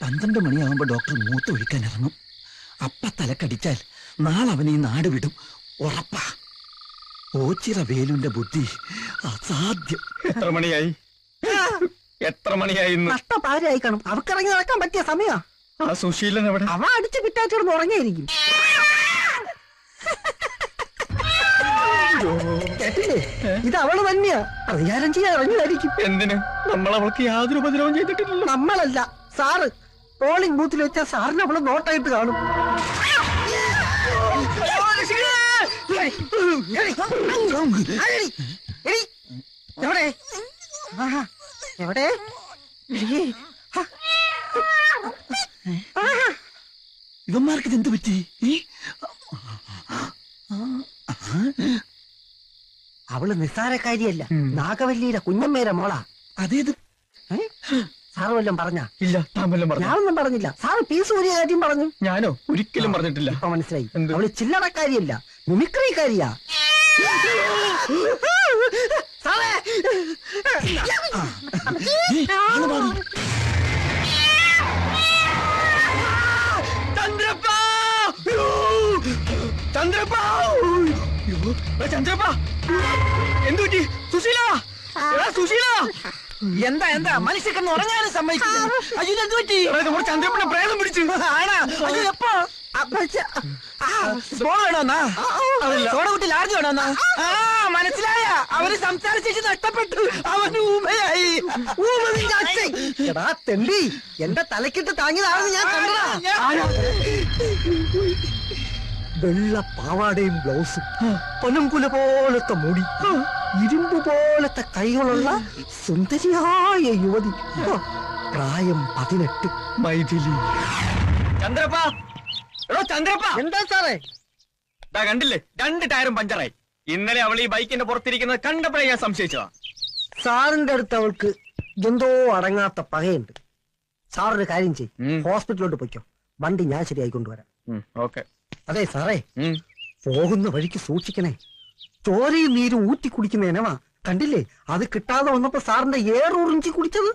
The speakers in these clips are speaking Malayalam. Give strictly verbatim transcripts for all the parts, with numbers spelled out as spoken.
പന്ത്രണ്ട് മണിയാകുമ്പോ ഡോക്ടർ മൂത്ത് ഒഴിക്കാൻ ഇറങ്ങും. അപ്പ തലക്കടിച്ചാൽ നാളെ അവൻ ഈ നാട് വിടും, ഉറപ്പാ. ഓച്ചിറ വേലുന്റെ ബുദ്ധി അസാധ്യം. എത്ര മണിയായി? എത്ര മണിയായി? നഷ്ടപ്പാരായി കാണും. അവക്കിറങ്ങി നടക്കാൻ പറ്റിയ സമയാ. ആ സുശീലൻ എവിടെ? അവ അടിച്ച് പിറ്റാച്ചിടന്ന് ഉറങ്ങിയായിരിക്കും. കേട്ടില്ലേ? ഇത് അവള് തന്നെയാ. പ്രതികാരം ചെയ്യാൻ ഇറങ്ങിയതായിരിക്കും. എന്തിന്? നമ്മൾ അവൾക്ക് യാതൊരു ഉപദ്രവം ചെയ്തിട്ടില്ലല്ലോ. നമ്മളല്ല, സാറ്. പോളിംഗ് ബൂത്തിൽ വെച്ചാൽ സാറിന് അവള് നോട്ടായിട്ട് കാണും. എവിടെ എവിടെ ഇവന്മാർക്ക് ഇതെന്ത് പറ്റി? അവള് നിസ്സാരക്കാരിയല്ല, നാഗവല്ലിയുടെ കുഞ്ഞമ്മേരെ മോളാ. അതേത്? സാറ് വല്ലതും പറഞ്ഞാ? ഇല്ല, താൻ വല്ലതും പറഞ്ഞു? ഞാനൊന്നും പറഞ്ഞില്ല. സാറ് പീസ് ഊരിയ കാര്യം പറഞ്ഞു. ഞാനോ? ഒരിക്കലും പറഞ്ഞിട്ടില്ല. ഇപ്പൊ മനസ്സിലായി. അവള് ചില്ലറക്കാരിയല്ല, മിമിക്രിക്കാരിയാ. സാറേ ചന്ദ്രപ്പ! ചന്ദ്രപ്പ! ചന്ദ്രപ്പ! എന്തു പറ്റി? സുശീല! സുശീല! എന്താ എന്താ മനുഷ്യക്കെന്ന് ഉറങ്ങാനും സമ്മതിക്കില്ല. അയ്യോ, എന്ത് പറ്റി? നമ്മുടെ ചന്ദ്രപ്പനെ പ്രേതം പിടിച്ചു. ആണാ? അയ്യോ, എപ്പോ? സോഡ വേണോന്നാ? സോഡ കുട്ടി ലാർജ് വേണോന്നാ? ആ, മനസ്സിലായ. അവര് സംസാരിച്ചു നഷ്ടപ്പെട്ടു. അവന് ഊമയായി. എടാ തെണ്ടി, എന്റെ തലക്കിട്ട് താങ്ങിയതാണെന്ന് ഞാൻ കണ്ടതാ. വെള്ള പാവാടയും ബ്ലൗസും, പനങ്കുല പോലത്തെ മുടി, ഇരുമ്പ് പോലത്തെ കൈകളുള്ള സുന്ദരിയായ യുവതി, പ്രായം പതിനെട്ട്. മൈഥിലി. ചന്ദ്രപ്പ! എടോ ചന്ദ്രപ്പ! എന്താ സാറേ? കണ്ടില്ലേ, രണ്ട് ടയറും പഞ്ചറായി. ഇന്നലെ അവൾ ഈ ബൈക്കിന്റെ പുറത്തിരിക്കുന്നത് കണ്ടപ്പോഴേ ഞാൻ സംശയിച്ചതാ. സാറിന്റെ അടുത്ത് അവൾക്ക് എന്തോ അടങ്ങാത്ത പകയുണ്ട്. സാറൊരു കാര്യം ചെയ്യും, ഹോസ്പിറ്റലിലോട്ട് പൊയ്ക്കോ. വണ്ടി ഞാൻ ശരിയായി കൊണ്ടുവരാം. ഓക്കെ. അതെ സാറേ, പോകുന്ന വഴിക്ക് സൂക്ഷിക്കണേ. ചോരയും നീരും ഊറ്റി കുടിക്കുന്ന ഇനവാ. കണ്ടില്ലേ, അത് കിട്ടാതെ വന്നപ്പോ സാറിന്റെ ഏറുറിഞ്ചി കുടിച്ചത്.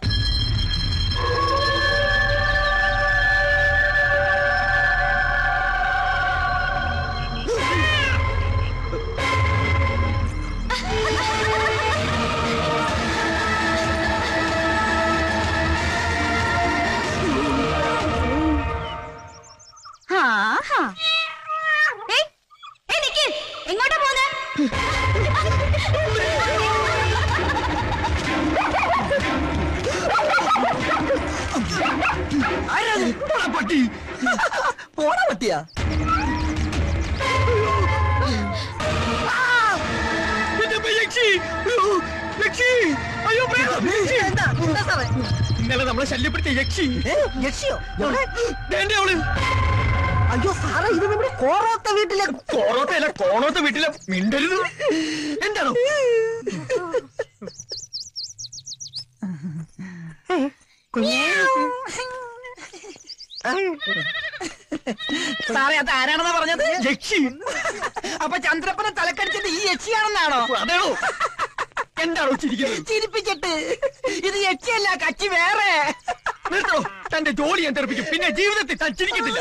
എങ്ങോട്ടാ പോന്നെ? പട്ടി പോണ പട്ടിയാ? ഇന്നലെ നമ്മളെ ശല്യപ്പെടുത്തിയ യക്ഷി. യക്ഷിയോ? അവള്. അയ്യോ സാറേ, ഇത് നമ്മുടെ കോറോത്ത വീട്ടിലെ. കോറോത്തല്ല, കോണോത്ത വീട്ടിലെ. മിണ്ടരുത്. എന്താണോ? സാറേ, അത് ആരാണെന്നാ പറഞ്ഞത്? യക്ഷി. അപ്പൊ ചന്ദ്രപ്പനെ തലക്കടിച്ചത് ഈ യക്ഷിയാണെന്നാണോ? അതെയോ? എന്താണോ ചിരിക്കുന്നത്? ചിരിപ്പിച്ചിട്ട് ഇത് യക്ഷിയല്ല, കച്ചി വേറെ. നിർത്തോ, തന്റെ ജോലി ഞാൻ തെറിപ്പിക്കും. പിന്നെ ജീവിതത്തിൽ താൻ ചിരിക്കത്തില്ല.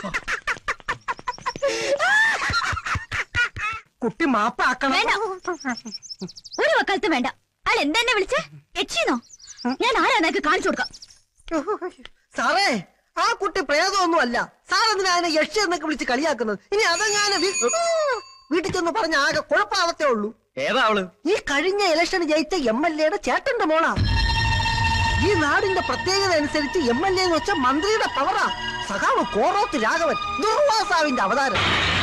കുട്ടി മാപ്പാക്കണം. ഒരു വക്കാലത്ത് വേണ്ട. അയാൾ എന്തെന്നെ വിളിച്ചേ? യക്ഷിന്നോ? ഞാൻ ആരാന്നൊക്കെ കാണിച്ചു കൊടുക്കാം. സാറേ, ആ കുട്ടി പ്രേതമൊന്നും അല്ല. സാറെന്തിനാ അതിനെ യക്ഷി എന്നൊക്കെ വിളിച്ച് കളിയാക്കുന്നത്? ഇനി അതങ്ങനെ വീട്ടിൽ ചെന്ന് പറഞ്ഞ ആകെ കുഴപ്പാവത്തേ ഉള്ളൂ. ഏതാ അവള്? ഈ കഴിഞ്ഞ ഇലക്ഷന് ജയിച്ച എം എൽ എയുടെ ചേട്ടന്റെ മോളാ. ഈ നാടിന്റെ പ്രത്യേകത അനുസരിച്ച് എം എൽ എ എന്ന് വെച്ച മന്ത്രിയുടെ പവറാ. സഖാവ് കോറോത്ത് രാഘവൻ, ദുർവാസാവിന്റെ അവതാരം.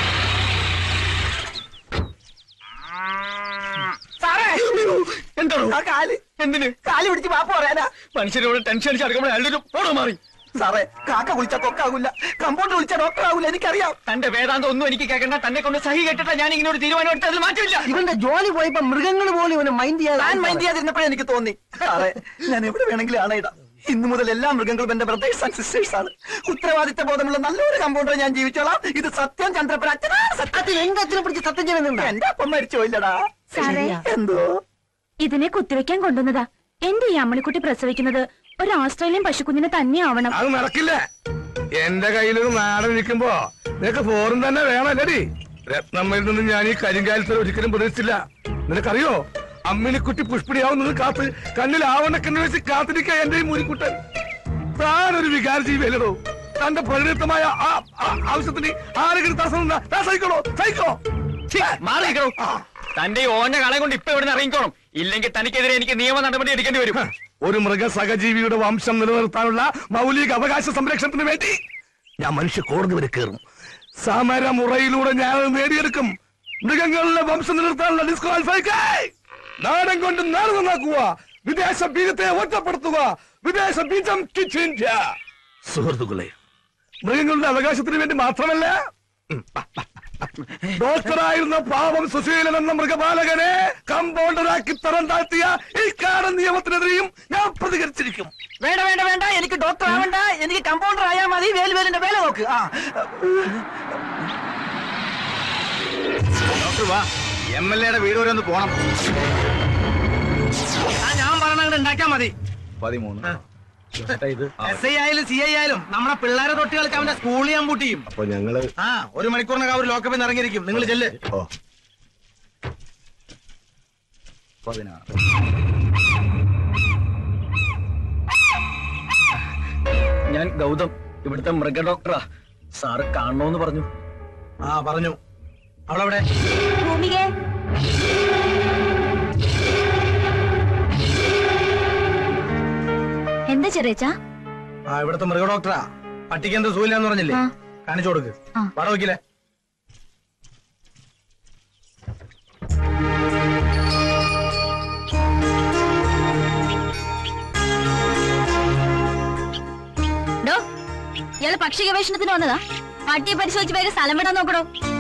സാറേ, എന്താണോ? ആ കാല് എന്തിന്? കാല് പിടിച്ച് മാപ്പ് പറയാനാ. മനുഷ്യരോട് ടെൻഷൻ അടിച്ച് അടുക്കുമ്പോൾ അയാളുടെ ഓടോ മാറി. സാറേ, കാക്ക വിളിച്ചാൽ കൊക്കാകൂല, കമ്പൗണ്ടർ വിളിച്ചാൽ ഡോക്ടർ ആകൂല. എനിക്കറിയാം. തന്റെ വേദാന്തം ഒന്നും എനിക്ക് കേൾക്കണ്ട. തന്നെ കൊണ്ട് സഹി കേട്ടിട്ട് ഞാൻ ഇങ്ങനെ ഒരു തീരുമാനം എടുത്തതിൽ മാറ്റമില്ല. ഇവന്റെ ജോലി പോയപ്പോ മൃഗങ്ങൾ പോലും ഇവനെ മൈൻഡ് ചെയ്യാൻ ഞാൻ മൈൻഡ് ചെയ്യാതിരുന്നപ്പോഴേ എനിക്ക് തോന്നി. സാറേ, ഞാൻ എവിടെ വേണമെങ്കിലും ആണയിടാം. ഇന്നു മുതൽ എല്ലാ മൃഗങ്ങളും എന്റെ ബ്രദേഴ്സ് ആൻഡ് സിസ്റ്റേഴ്സ് ആണ്. ഉത്തരവാദിത്ത ബോധമുള്ള നല്ലൊരു കമ്പൗണ്ടർ ഞാൻ ജീവിച്ചോളാം. ഇത് സത്യം. ചന്ദ്രപ്പൻ അച്ഛനാണ് സത്യത്തിൽ. എന്റെ അച്ഛനെ പിടിച്ച് സത്യം ചെയ്യുന്നുണ്ട്. എന്റെ അപ്പം മരിച്ചു പോയില്ലടാ. സാറേ, എന്തോ ഇതിനെ കുത്തിവെക്കാൻ കൊണ്ടുവന്നതാ. എന്റെ ഈ അമ്മണിക്കുട്ടി പ്രസവിക്കുന്നത് ഒരു ഓസ്ട്രേലിയൻ പശുക്കുഞ്ഞിനെ തന്നെ ആവണം. അത് നടക്കില്ല. എന്റെ കയ്യിലൊരു നാടൻ നിൽക്കുമ്പോ നിനക്ക് ഫോറും തന്നെ വേണല്ലേടി. രത്നമ്മയിൽ നിന്ന് ഞാൻ ഈ കരിങ്കാലത്തിൽ ഒരിക്കലും പ്രതീക്ഷിച്ചില്ല. നിനക്കറിയോ, അമ്മിനിക്കുട്ടി പുഷ്പിണിയാവുന്നത് കാത്ത് കണ്ണിൽ ആവണക്കെന്ന് വെച്ച് കാത്തിരിക്കുക എന്റെ ഈ മുരിക്കുട്ടൻ. താനൊരു വികാര ജീവിയല്ലോ. തന്റെ പരിണിതമായ ആവശ്യത്തിന് ആരെങ്കിലും തടസ്സം സഹിക്കണോ? സഹിക്കോ മാറിക്കണോ? തന്റെ ഈ ഓന്റെ കളെ കൊണ്ട് ഇപ്പൊ ഇവിടെ ഇറങ്ങിക്കോണം. ഇല്ലെങ്കിൽ തനിക്കെതിരെ എനിക്ക് നിയമ നടപടി എടുക്കേണ്ടി വരും. ഒരു മൃഗ സഹജീവിയുടെ വംശം നിലനിർത്താനുള്ള മൗലിക അവകാശ സംരക്ഷണത്തിന് വേണ്ടി ഞാൻ മനുഷ്യ കോടതി വരെ കയറും. സമരമുറയിലൂടെ ഞാൻ നേടിയെടുക്കും. മൃഗങ്ങളുടെ വംശം നിലനിർത്താനുള്ള ഡിസ്ക്വാളിഫൈ. നാടൻ കൊണ്ട് നാട് നന്നാക്കുക, വിദേശ ബീജത്തെ ഒറ്റപ്പെടുത്തുക, വിദേശ ബീജം സുഹൃത്തുക്കളെ, മൃഗങ്ങളുടെ അവകാശത്തിന് വേണ്ടി മാത്രമല്ല, ഡോക്ടറായിരുന്ന പാവം സുശീലൻ എന്ന മൃഗപാലകനെ കമ്പൗണ്ടറാക്കി തരം താഴ്ത്തിയ ഈ കാടൻ നിയമത്തിനെതിരെയും ഞാൻ പ്രതികരിച്ചിരിക്കും. വേണ്ട വേണ്ട വേണ്ട, എനിക്ക് ഡോക്ടർ ആവണ്ട, എനിക്ക് കമ്പൗണ്ടർ ആയാൽ മതി. വേലുവേലിന്റെ വേല നോക്ക്. ആ ഡോക്ടർ വാ, എം എൽ എയുടെ വീട് വരെ ഒന്ന് പോണം. ഞാൻ പറഞ്ഞ ഉണ്ടാക്കിയാ മതി. പതിമൂന്ന് എസ് ഐ ആയാലും സി ഐ ആയാലും നമ്മുടെ പിള്ളേരെ തൊട്ടി കളിക്കാൻ അവന്റെ സ്കൂളിൽ ഞാൻ പൂട്ടിയും. അപ്പൊ ഞങ്ങള് ആ ഒരു മണിക്കൂറിനകം അവർ ലോക്കപ്പിൽ നിന്ന് ഇറങ്ങിയിരിക്കും. നിങ്ങൾ ചെല്ല്. പതിനാറ്. ഞാൻ ഗൗതം, ഇവിടുത്തെ മൃഗ ഡോക്ടറാ. സാറ് കാണണോന്ന് പറഞ്ഞു. ആ പറഞ്ഞു. അവളവിടെ ഭൂമികേ, എന്താ ചെറിയച്ചാ? ആ ഇവിടുത്തെ മൃഗ ഡോക്ടറാ. പട്ടിക്ക് എന്ത് സൂയില്ലാന്ന് പറഞ്ഞില്ലേ? കാണിച്ചു കൊടുക്ക്. വട വയ്ക്കില്ലേ? ഇയാള് പക്ഷി ഗവേഷണത്തിന് വന്നതാ? പട്ടിയെ പരിശോധിച്ച് വേഗം സ്ഥലം വിടാൻ നോക്കണോ?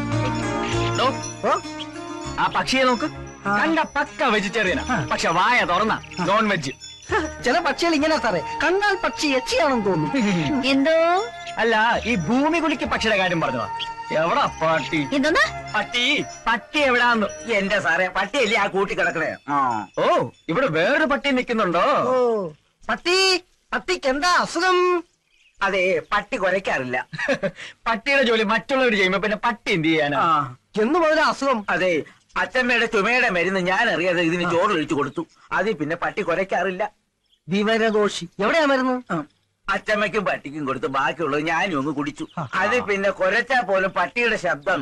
ആ പക്ഷിയെ നോക്ക്. കണ്ട പക്ക വെജിറ്റേറിയനാ, പക്ഷെ വായ തുറന്ന നോൺ വെജ്. ചില പക്ഷികൾ ഇങ്ങനെ സാറേ, കണ്ടാൽ പക്ഷി എച്ചിയാണെന്ന് തോന്നുന്നു. എന്തോ അല്ല, ഈ ഭൂമി കുലിക്ക് പക്ഷിയുടെ കാര്യം പറഞ്ഞതാ. എവിടാ പട്ടി? എന്തോന്നാ പട്ടി പട്ടി എവിടാന്ന്? എന്റെ സാറേ, പട്ടിയല്ലേ ആ കൂട്ടി കിടക്കണേ. ഓ, ഇവിടെ വേറൊരു പട്ടി നിൽക്കുന്നുണ്ടോ? ഓ, പട്ടി പട്ടിക്ക് എന്താ അസുഖം? അതെ, പട്ടി കുരയ്ക്കാറില്ല. പട്ടിയുടെ ജോലി മറ്റുള്ളവർ ചെയ്യുമ്പോ പിന്നെ പട്ടി എന്ത് ചെയ്യാനാ? എന്ന് മുതലാ അസുഖം? അതെ, അച്ഛമ്മയുടെ ചുമയുടെ മരുന്ന് ഞാൻ അറിയാതെ ഇതിന് ചോറ് ഒഴിച്ചു കൊടുത്തു. അതിൽ പിന്നെ പട്ടി കുരയ്ക്കാറില്ല. വിവരദോഷി. എവിടെയാ മരുന്ന്? അച്ഛമ്മയ്ക്കും പട്ടിക്കും കൊടുത്ത് ബാക്കിയുള്ളത് ഞാനും ഒന്ന് കുടിച്ചു. അത് പിന്നെ കുരച്ചാ പോലും പട്ടിയുടെ ശബ്ദം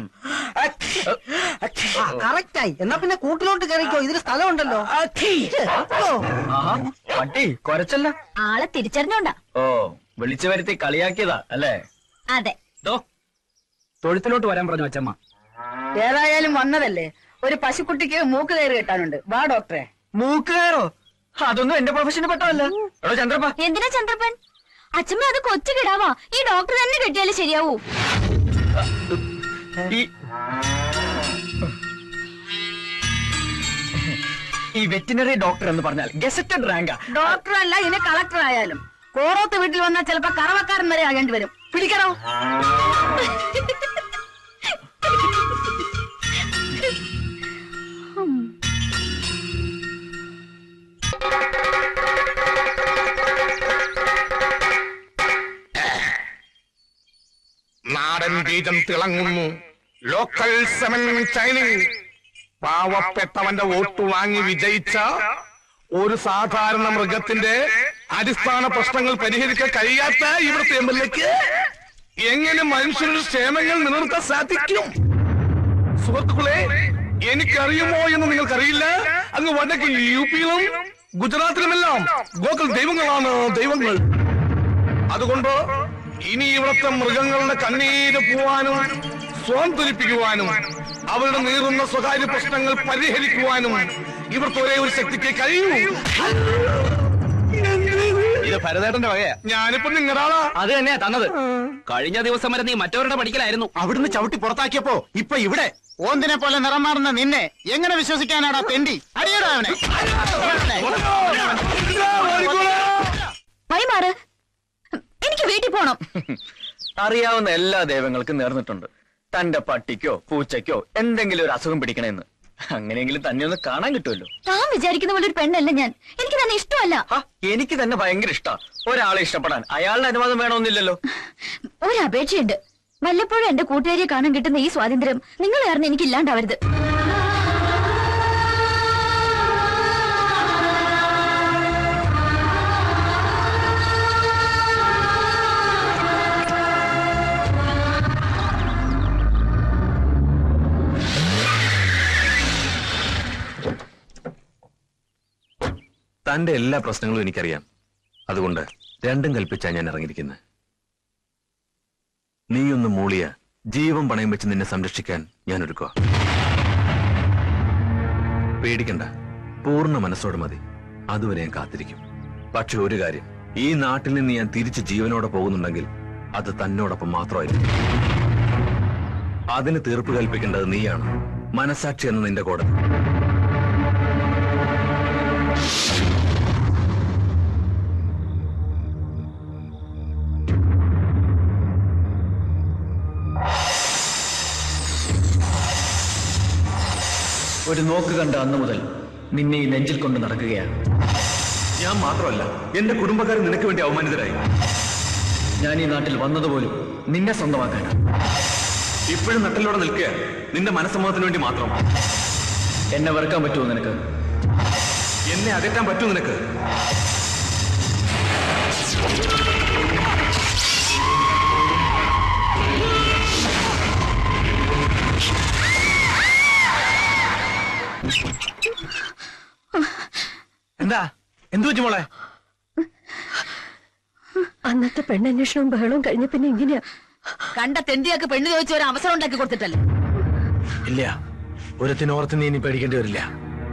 കറക്റ്റായി. എന്നാ പിന്നെ കൂട്ടിലോട്ട് കയറിക്കോ, ഇതിന് സ്ഥലമുണ്ടല്ലോ. പട്ടി കൊരച്ചല്ല, ആളെ തിരിച്ചറിഞ്ഞോണ്ടാ. ഓ, വിളിച്ചു വരുത്തി കളിയാക്കിയതാ അല്ലേ? അതെ. തൊഴുത്തിലോട്ട് വരാൻ പറഞ്ഞു അച്ഛമ്മ. ഏതായാലും വന്നതല്ലേ, ഒരു പശുക്കുട്ടിക്ക് മൂക്ക് കയറി കെട്ടാനുണ്ട്. വാ ഡോക്ടറെ. മൂക്ക് കയറോ? അതൊന്നും എന്റെ പ്രൊഫഷന് പെട്ടതല്ല. എടോ ചന്ദ്രപ്പ. എന്തിനാ ചന്ദ്രപ്പൻ? അച്ഛമ്മ അത് കൊച്ചു കിടാവാ. ഈ ഡോക്ടർ തന്നെ കെട്ടിയാലേ ശരിയാവൂ. ഈ വെറ്റിനറി ഡോക്ടർ എന്ന് പറഞ്ഞാൽ ഗസറ്റഡ് റാങ്കാ. ഡോക്ടർ അല്ല, ഇനി കളക്ടർ ആയാലും കോറോത്ത് വീട്ടിൽ വന്നാൽ ചിലപ്പോ കറവക്കാരൻ വരെ ആകേണ്ടി വരും. പിടിക്കണോ? നാടൻ ബീജം തിളങ്ങുന്നു. Local semen ചൈനിങ്. പാവപ്പെട്ടവന്റെ വോട്ട് വാങ്ങി വിജയിച്ച ഒരു സാധാരണ മൃഗത്തിന്റെ അടിസ്ഥാന പ്രശ്നങ്ങൾ പരിഹരിക്കാൻ കഴിയാത്ത ഇവിടുത്തെ എം എൽ എക്ക് എങ്ങനെ മനുഷ്യരുടെ ക്ഷേമങ്ങൾ നിലനിർത്താൻ സാധിക്കും? സുഹൃത്തുക്കളെ, എനിക്കറിയുമോ എന്ന് നിങ്ങൾക്കറിയില്ല. അങ്ങ് വടക്ക് യു പിയിലും ഗുജറാത്തിലുമെല്ലാം ഗോകുൽ ദൈവങ്ങളാണ് ദൈവങ്ങൾ. അതുകൊണ്ട് ഇനി ഇവിടുത്തെ മൃഗങ്ങളുടെ കണ്ണീര് പോവാനും സ്വാന്തരിപ്പിക്കുവാനും അവരുടെ നീറുന്ന സ്വകാര്യ പ്രശ്നങ്ങൾ പരിഹരിക്കുവാനും ഇവിടുത്തെ ഒരേ ഒരു ശക്തിക്ക് കഴിയൂ. ഇത് ഭരതേട്ടന്റെ വകയാ. ഞാനിപ്പോ നിങ്ങളാളാ. അത് തന്നെയാ തന്നത്. കഴിഞ്ഞ ദിവസം വരെ നീ മറ്റവരുടെ പഠിക്കലായിരുന്നു. അവിടുന്ന് ചവിട്ടി പുറത്താക്കിയപ്പോ ഇപ്പൊ ഇവിടെ ഓന്തിനെ പോലെ നിറം മാറുന്ന നിന്നെ എങ്ങനെ വിശ്വസിക്കാനാടാ തെണ്ടി? അടിയടാ അവനെ. വൈമാറ്, എനിക്ക് വീട്ടിൽ പോണം. അറിയാവുന്ന എല്ലാ ദൈവങ്ങൾക്കും നേർന്നിട്ടുണ്ട് തന്റെ പട്ടിക്കോ പൂച്ചയ്ക്കോ എന്തെങ്കിലും ഒരു അസുഖം പിടിക്കണമെന്ന്. അങ്ങനെയെങ്കിലും തന്നെ ഒന്ന് കാണാൻ കിട്ടുമല്ലോ. താൻ വിചാരിക്കുന്ന പോലെ ഒരു പെണ്ണല്ല ഞാൻ. എനിക്ക് തന്നെ ഇഷ്ടമല്ല. എനിക്ക് തന്നെ ഭയങ്കര ഇഷ്ടാ. ഒരാളെ ഇഷ്ടപ്പെടാൻ അയാളുടെ അനുവാദം വേണമെന്നില്ലല്ലോ. ഒരു അപേക്ഷയുണ്ട്. വല്ലപ്പോഴും എന്റെ കൂട്ടുകാരിയെ കാണാൻ കിട്ടുന്ന ഈ സ്വാതന്ത്ര്യം നിങ്ങൾ കാരണം എനിക്ക് ഇല്ലാണ്ടാവരുത്. തന്റെ എല്ലാ പ്രശ്നങ്ങളും എനിക്കറിയാം. അതുകൊണ്ട് രണ്ടും കൽപ്പിച്ചാ ഞാൻ ഇറങ്ങിയിരിക്കുന്നത്. നീയൊന്ന് മൂളിയ ജീവൻ പണയം വെച്ച് നിന്നെ സംരക്ഷിക്കാൻ ഞാൻ ഒരുക്കുക. പേടിക്കണ്ട, പൂർണ്ണ മനസ്സോടെ മതി. അതുവരെ ഞാൻ കാത്തിരിക്കും. പക്ഷെ ഒരു കാര്യം, ഈ നാട്ടിൽ നിന്ന് ഞാൻ തിരിച്ച് ജീവനോടെ പോകുന്നുണ്ടെങ്കിൽ അത് തന്നോടൊപ്പം മാത്രമായിരിക്കും. അതിന് തീർപ്പ് കൽപ്പിക്കേണ്ടത് നീയാണ്, മനസാക്ഷി എന്ന നിന്റെ കോടതി. ഒരു നോക്ക് കണ്ട അന്ന് മുതൽ നിന്നെ ഈ നെഞ്ചിൽ കൊണ്ട് നടക്കുകയാണ്. ഞാൻ മാത്രമല്ല, എന്റെ കുടുംബക്കാർ നിനക്ക് വേണ്ടി അവമാനിതരായി. ഞാൻ ഈ നാട്ടിൽ വന്നതുപോലും നിന്നെ സ്വന്തമാക്കാനാണ്. ഇപ്പോഴും നട്ടിലോടെ നിൽക്കുക നിന്റെ മനസ്സമ്മതത്തിന് വേണ്ടി മാത്രം. എന്നെ വെറുക്കാൻ പറ്റുമോ നിനക്ക്? എന്നെ അകറ്റാൻ പറ്റുമോ നിനക്ക്? എന്താ എന്തു പറ്റി മോളെ? അന്നത്തെ പെണ്ണന്വേഷണവും ബഹളവും കഴിഞ്ഞ പിന്നെ ഇങ്ങനെയാ. കണ്ട തെണ്ടിയൊക്കെ പെണ്ണ് ചോദിച്ച ഒരു അവസരം ഉണ്ടാക്കി കൊടുത്തിട്ടല്ലേ? ഇല്ല, ഒരുത്തിനോർത്ത് നീ ഇനി പേടിക്കേണ്ടി വരില്ല.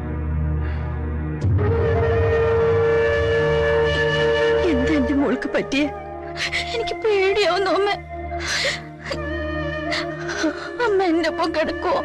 എന്താ എന്റെ മോൾക്ക് പറ്റിയേ? എനിക്ക് പേടിയാവുന്നു അമ്മ. അമ്മ എന്റെ ഒപ്പം കിടക്കുവോ?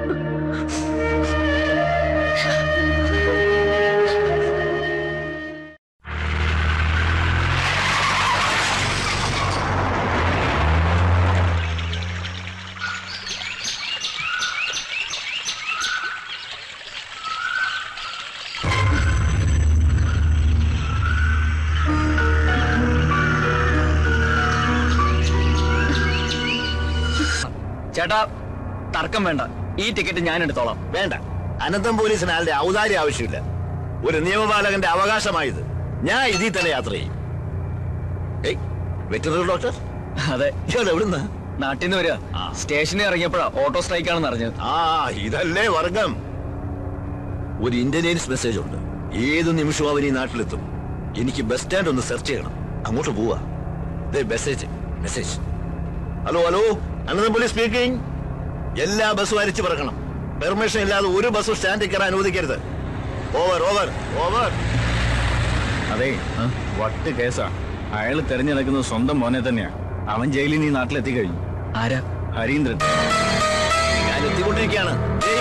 ചേട്ടാ, തർക്കം വേണ്ട. ഈ ടിക്കറ്റ് ഞാൻ എടുത്തോളാം. വേണ്ട, അനന്തം പോലീസിന് ആളുടെ ഔദാര്യം ആവശ്യമില്ല. ഒരു നിയമപാലകന്റെ അവകാശമായത്. ഞാൻ ഇതിൽ തന്നെ യാത്ര ചെയ്യും. ഏയ്, വെറ്ററിനറി ഡോക്ടർ? അതെ. എവിടുന്ന്? നാട്ടിൽ നിന്ന് വരിക. സ്റ്റേഷനിൽ ഇറങ്ങിയപ്പോഴാ ഓട്ടോ സ്ട്രൈക്ക് ആണെന്ന് അറിഞ്ഞത്. ആ, ഇതല്ലേ വർഗം. ഒരു ഇന്റലിജൻസ് മെസ്സേജ് ഉണ്ട്. ഏതു നിമിഷവും അവൻ ഈ നാട്ടിലെത്തും. എനിക്ക് ബസ് സ്റ്റാൻഡ് ഒന്ന് സെർച്ച് ചെയ്യണം. അങ്ങോട്ട് പോവാ. മെസ്സേജ് മെസ്സേജ് ഹലോ ഹലോ അനന്തം പോലീസ് സ്പീക്കിംഗ്. എല്ലാ ബസ്സും അരിച്ചു പറക്കണം. പെർമിഷൻ ഇല്ലാതെ ഒരു ബസ്സും സ്റ്റാൻഡിൽ കയറാൻ അനുവദിക്കരുത്. Over over over. അതെ, വട്ട് കേസാ. അയാൾ തെരഞ്ഞെടുക്കുന്നത് സ്വന്തം മോനെ തന്നെയാ. അവൻ ജയിലിൽ നിന്ന് നാട്ടിലെത്തി കഴിഞ്ഞു. ആരാ? ഹരീന്ദ്രൻ. ഞാൻ എത്തിക്കൊണ്ടിരിക്കുകയാണ്.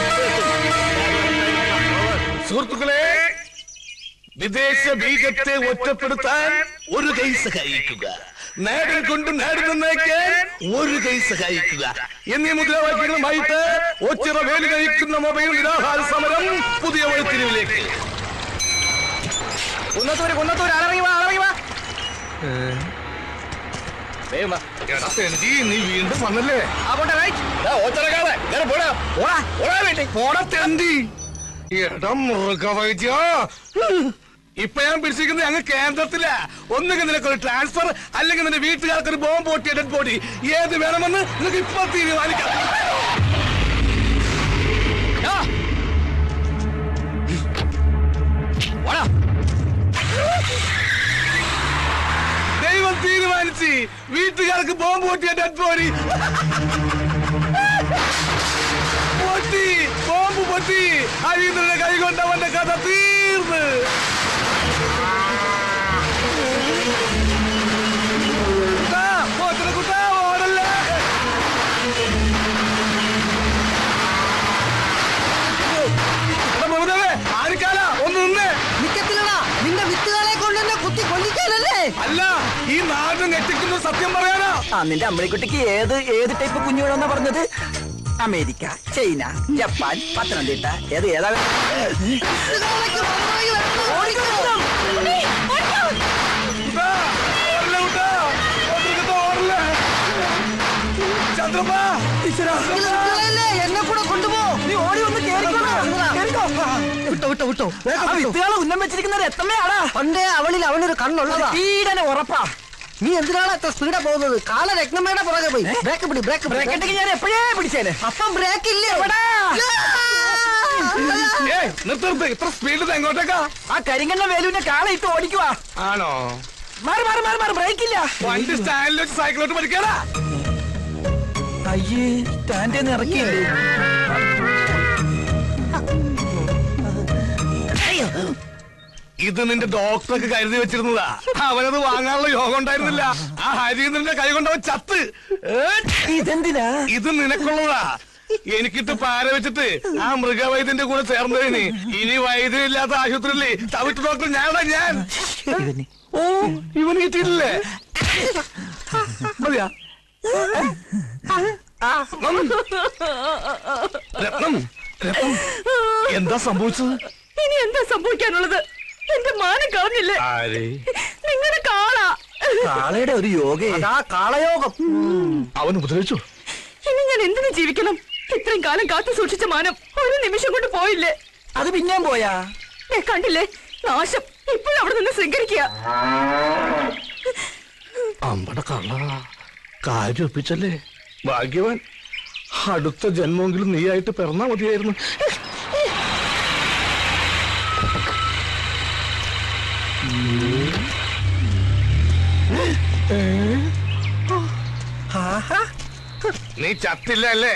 സുഹൃത്തുക്കളെ, വിദേശ ബീജത്തെ ഒറ്റപ്പെടുത്താൻ ഒരു കൈ സഹായിക്കുക, നാടിൽ കൊണ്ട് നാട് നന്നാക്കാൻ ഒരു കൈ സഹായിക്കുക എന്നീ മുദ്രാവാക്യങ്ങളുമായിട്ട് ഒച്ചിറ വേലി കഴിക്കുന്ന മൊബൈൽ നിരാഹാര സമരം പുതിയ വഴിത്തിരിവിലേക്ക്. കുന്നത്തൂര് കുന്നത്തൂര് ആളിറങ്ങി വാ, ആളിറങ്ങി വാ. നീ വീണ്ടും വന്നല്ലേ? ഇപ്പൊ ഞാൻ പിടിച്ചിരിക്കുന്നത് അങ്ങ് കേന്ദ്രത്തിലാ. ഒന്നുകിൽ നിനക്കൊരു ട്രാൻസ്ഫർ, അല്ലെങ്കിൽ നിന്റെ വീട്ടുകാർക്ക് ഒരു ബോംബ് പൊട്ടിയ ഡെഡ് ബോഡി. ഏത് വേണമെന്ന് നിനക്ക് ഇപ്പൊ തീരുമാനിക്കാം. ദൈവം തീരുമാനിച്ച് വീട്ടുകാർക്ക് ബോംബ് പൊട്ടിയ ഡെഡ് ബോഡി പൊട്ടി. ബോംബ് പൊട്ടി. ഹരീന്ദ്രന്റെ കൈ കൊണ്ട് അവന്റെ കഥ തീർന്ന്. നിന്റെ വിത്തുകളെ കൊണ്ട് തന്നെ കുത്തി കൊല്ലിക്കാനല്ലേ? അല്ല, ഈ നാട് ഞെട്ടിക്കുന്ന സത്യം പറയാനാ. ആ, നിന്റെ അമ്മണിക്കുട്ടിക്ക് ഏത് ഏത് ടൈപ്പ് കുഞ്ഞുങ്ങളെന്നാ പറഞ്ഞത്? അമേരിക്ക, ചൈന, ജപ്പാൻ, പത്തനംതിട്ട, ഏത് ഏതാ എന്നെ കൂടെ കൊണ്ടുപോ. നീ ഓടി വന്ന് വിട്ടോ വിട്ടോ വിട്ടോ. വിത്തുകളെ ഉന്നം വെച്ചിരിക്കുന്നത് എത്തമ്മയാടാ. പണ്ടേ അവളിൽ അവനൊരു കണ്ണുള്ളതാ. ഈടനെ ഉറപ്പാ. നീ എന്തിനാണ് എത്ര സ്പീഡാ പോകുന്നത്? കാല രത്നമ്മയുടെ പുറകെ പോയി. ബ്രേക്ക് പിടി, ബ്രേക്ക് ബ്രേക്ക് ഉണ്ടെങ്കിൽ ഞാൻ എപ്പോഴേ പിടിച്ചേനെ. അപ്പം ബ്രേക്ക് ഇല്ലേ? നിർത്ത്, ഇത്ര സ്പീഡിൽ എങ്ങോട്ടേക്കാ? ആ കരിങ്കണ്ണ വേലുവിന്റെ കാള ഇട്ട് ഓടിക്കുവാ. ആണോ? മാറി മാറി മാറി മാറി ബ്രേക്ക് ഇല്ല. വണ്ടി സ്റ്റാൻഡിൽ വെച്ച് സൈക്കിളോട്ട് പഠിക്കാനാ. അയ്യേ, സ്റ്റാൻഡിൽ ഇറക്കിയല്ലേ. ഇത് നിന്റെ ഡോക്ടർക്ക് കരുതി വെച്ചിരുന്നതാ. അവനത് വാങ്ങാനുള്ള യോഗം ഉണ്ടായിരുന്നില്ല. ആ ഹരീന്ദ്രന്റെ കൈ കൊണ്ടവൻ ചത്ത്. ഇതെന്തിനാ? ഇത് നിനക്കുള്ളതാ. എനിക്കിട്ട് പാര വെച്ചിട്ട് ആ മൃഗവൈദ്യന്റെ കൂടെ ചേർന്നതിന് ഇനി വൈദ്യം ഇല്ലാത്ത ആശുപത്രിയില്ലേ തവിട്ട് ഡോക്ടർ ഞാനാ ഞാൻ. ഓ, ഇവന് കിട്ടിയിട്ടില്ലേ? മതിയാ? രത്നം, രത്നം, എന്താ സംഭവിച്ചത്? ഇനി എന്താ സംഭവിക്കാനുള്ളത്? എന്റെ മാനം കളഞ്ഞില്ലേ നിങ്ങളുടെ കാള? കാളയുടെ ഒരു യോഗ. അതാ കാളയോഗം. അവൻ ഉപദ്രവിച്ചു. ഇനി ഞാൻ എന്തിനു ജീവിക്കണം? ഇത്രയും കാലം കാത്തു സൂക്ഷിച്ച മാനം ഒരു നിമിഷം കൊണ്ട് പോയില്ലേ? അത് പിന്നെയും പോയാ? ഞാൻ കണ്ടില്ലേ നാശം. ഇപ്പോഴും അവിടെ നിന്ന് സ്വീകരിക്കുക. അമ്പട കള്ള കാര്യം ഒപ്പിച്ചല്ലേ. ഭാഗ്യവാൻ. അടുത്ത ജന്മമെങ്കിലും നീയായിട്ട് പിറന്നാ മതിയായിരുന്നു. നീ ചത്തില്ല അല്ലേ?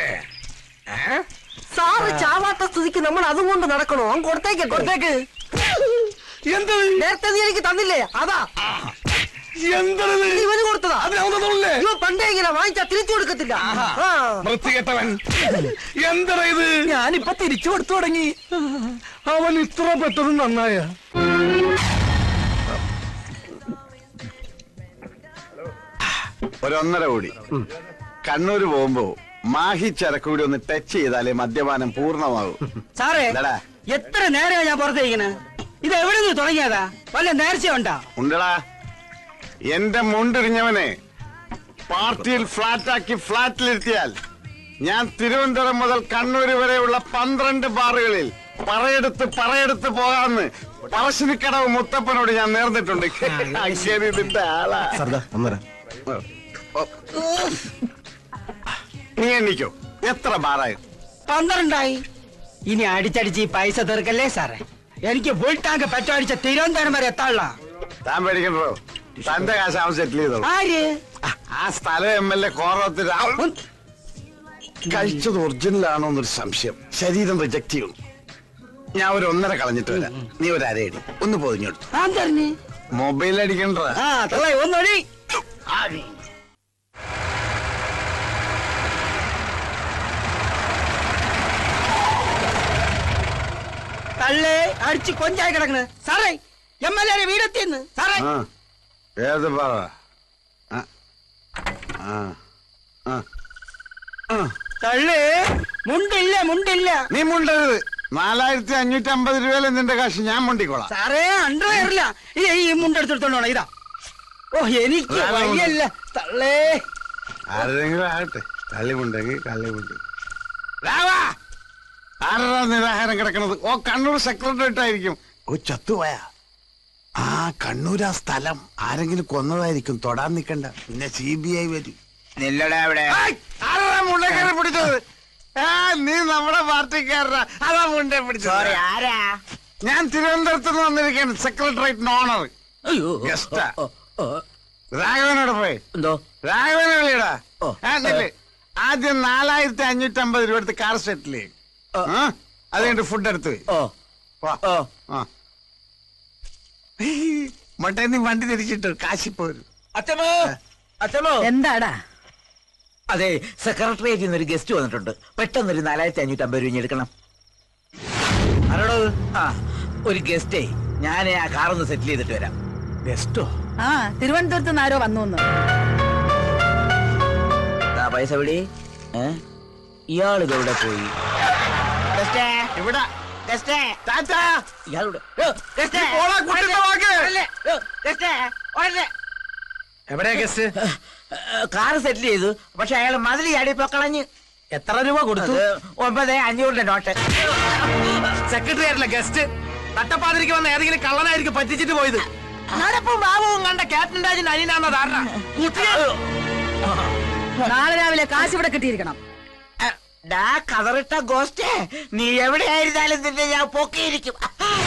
സാറ് ചാവാത്ത സ്ഥിതിക്ക് നമ്മൾ അതും കൊണ്ട് നടക്കണോ? അവൻ കൊടുത്തേക്ക് കൊടുത്തേക്ക്. എന്ത് നേരത്തെ നീ എനിക്ക് തന്നില്ലേ? അതാ എന്താണ് ഇവന് കൊടുത്തതാ. ഇവ പണ്ടേ ഇങ്ങനെ വാങ്ങിച്ചാ തിരിച്ചു കൊടുക്കത്തില്ല. വൃത്തികെട്ടവൻ. എന്താ ഇത്? ഞാനിപ്പൊ തിരിച്ചു കൊടുത്തു തുടങ്ങി. അവൻ ഇത്ര പെട്ടെന്ന് നന്നായ? ഒരൊന്നര കോടി കണ്ണൂര് പോകുമ്പോ മാഹി ചരക്ക് കൂടി ഒന്ന് ടച്ച് ചെയ്താലേ മദ്യപാനം പൂർണ്ണമാകും. സാറേ, എത്ര നേരമാ ഞാൻ പുറത്തേക്കണ്? ഇത് എവിടെ നിന്ന് തുടങ്ങിയതാ? വല്ല നേർച്ച ഉണ്ടാ? ഉണ്ടടാ. എന്റെ മുണ്ടിരിഞ്ഞവനെ പാർട്ടിയിൽ ഫ്ലാറ്റാക്കി ഫ്ലാറ്റിലിരുത്തിയാൽ ഞാൻ തിരുവനന്തപുരം മുതൽ കണ്ണൂര് വരെയുള്ള പന്ത്രണ്ട് ബാറുകളിൽ പറയെടുത്ത് പറയെടുത്ത് പോകാമെന്ന് പറശ്ശിനിക്കടവ് മുത്തപ്പനോട് ഞാൻ നേർന്നിട്ടുണ്ട്. ശരി, ഇതിന്റെ ആളാ. നീ എണ്ണിക്കോ, എത്ര ബാറായി? പന്ത്രണ്ടായി. ഇനി അടിച്ചടിച്ച് ഈ പൈസ തീർക്കല്ലേ സാറേ? എനിക്ക് ഫുൾ ടാങ്ക് പെട്രോടിച്ച തിരുവനന്തപുരം വരെ എത്താനുള്ള. താൻ പേടിക്കണ്ടോ, തന്റെ കാശ് അവൻ സെറ്റിൽ ചെയ്തോളൂ. ആര്? ആ സ്ഥലം എം എൽ എ കോറത്തിൽ കഴിച്ചത് ഒറിജിനൽ ആണോ എന്നൊരു സംശയം. ശരീരം റിജക്ട് ചെയ്യുന്നു. ഞാൻ ഒരു ഒന്നര കളഞ്ഞിട്ട് വരാം. നീ ഒരു അരയടി ഒന്ന് പൊതിഞ്ഞെടുത്തു. മൊബൈൽ അടിക്കണ്ട. ഒന്നടി തള്ളേ അടിച്ച് കൊഞ്ചായി കിടക്കണ്. സാറേ, എം എൽ എ വീടെത്തിയെന്ന്. സാറേ, ഏത് പറ? തള്ളേ മുണ്ടില്ല മുണ്ടില്ല. നീ മുണ്ടരുത്. നാലായിരത്തി അഞ്ഞൂറ്റി അമ്പത് രൂപയിലെ നിന്റെ കാശ് ഞാൻ മുണ്ടിക്കോളാം. സാറേ, അണ്ടറില്ല. ഈ മുണ്ടെടുത്തോണ്ടോ? ഇതാ. ഓ, എനിക്ക് വയ്യല്ല തള്ളേ. ആരെങ്കിലും ആകട്ടെ, കള്ളിമുണ്ടെങ്കിൽ കള്ളിമുണ്ട്. ആരാ നിരാഹാരം കിടക്കണത്? ഓ, കണ്ണൂർ സെക്രട്ടേറിയറ്റ് ആയിരിക്കും. ഓ, ചത്തുപോയാ? ആ, കണ്ണൂർ ആ സ്ഥലം ആരെങ്കിലും കൊന്നതായിരിക്കും. തൊടാൻ നിക്കണ്ട, പിന്നെ സി ബി ഐ വരും. മുണ്ടേക്കാരെ പിടിച്ചത്? ആ, നീ നമ്മുടെ പാർട്ടിക്കാരനാ. അതാ മുണ്ടേ പിടിച്ചത്. ഞാൻ തിരുവനന്തപുരത്ത് നിന്ന് വന്നിരിക്കുകയാണ്. Secretariat owner ഗസ്റ്റാ. രാഘവനോട് പോയി എന്തോ രാഘവനെ വിളിയടാ. ആദ്യം നാലായിരത്തി അഞ്ഞൂറ്റി അമ്പത് രൂപ എടുത്ത് കാർ സെറ്റിൽ ചെയ്യും. അത് കഴിഞ്ഞിട്ട് ഫുഡ് എടുത്ത് മട്ടേ നീ വണ്ടി തിരിച്ചിട്ട് കാശിപ്പോരും. അച്ഛമ്മോ, അച്ഛമ്മോ. എന്താടാ? അതെ, സെക്രട്ടേറിയറ്റിൽ നിന്ന് ഒരു ഗസ്റ്റ് വന്നിട്ടുണ്ട്. പെട്ടെന്നൊരു നാലായിരത്തി അഞ്ഞൂറ്റി അമ്പത് രൂപ എടുക്കണം. ആരോടോ? ആ, ഒരു ഗസ്റ്റേ. ഞാൻ ആ കാറൊന്ന് സെറ്റിൽ ചെയ്തിട്ട് വരാം. ഗസ്റ്റോ? ആ, തിരുവനന്തപുരത്ത് നിന്ന് ആരോ വന്നു. പൈസ വിടി. ഇയാളിതെവിടെ പോയി? ഇവിടെ ഇയാളുടെ എവിടെയാ ഗസ്റ്റ്? കാറ് സെറ്റിൽ ചെയ്തു. പക്ഷെ അയാൾ മതിൽ ചാടിയപ്പോ കളഞ്ഞ്. എത്ര രൂപ കൊടുത്തു? ഒമ്പത് അഞ്ഞൂറിന്റെ നോട്ട്. സെക്രട്ടറി ആയിട്ടില്ല ഗസ്റ്റ്. തട്ടപ്പാതിരിക്ക് വന്ന ഏതെങ്കിലും കള്ളനായിരിക്കും പറ്റിച്ചിട്ട് പോയത്. നടപ്പും ബാബുവും കണ്ട ക്യാപ്റ്റൻ രാജൻ അനിയനാണെന്ന ധാരണ. നാളെ രാവിലെ കാശ് ഇവിടെ കിട്ടിയിരിക്കണം. കതറിട്ട ഗോസ്റ്റേ, നീ എവിടെയായിരുന്നാലും നിന്നെ ഞാൻ പൊക്കിയിരിക്കും.